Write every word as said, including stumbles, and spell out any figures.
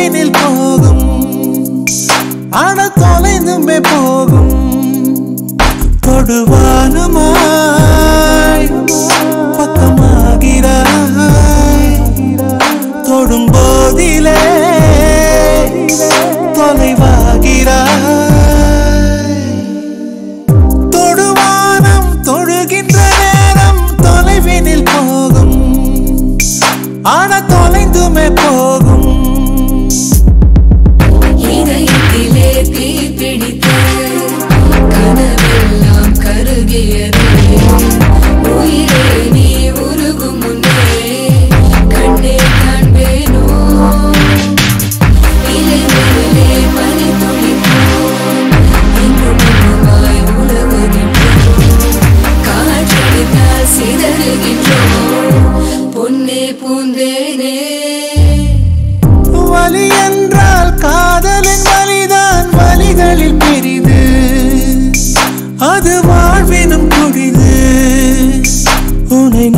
தொலைவினில் போகும் ஆன தொலைந்துமே போகும் தொடுவானமாய் பக்கமாகிறாய் தொடும் போதிலே தொலைவாகிறாய் தொடுவானம் தொழுகின்ற நேரம் தொலைவினில் போகும் ஆன தொலைந்துமே போகும் இதயத்திலே தீ பிடித்த கனவெல்லாம் கருகியது உயிரே நீ உருகும் முன்னே கண்ணே காண்பேனோ இலை முதலே பனி துளிப்போம் இன்னும் இன்னுமாய் உலகுகின்றோம் காற்றடித்தால் சிதறுகின்றோம் பொன்னே பூந்தேனே வலி என்றால் காதலின் வலிதான் வலிகளில் பெரிது அது வாழ்வினும் கொடிது உன்னை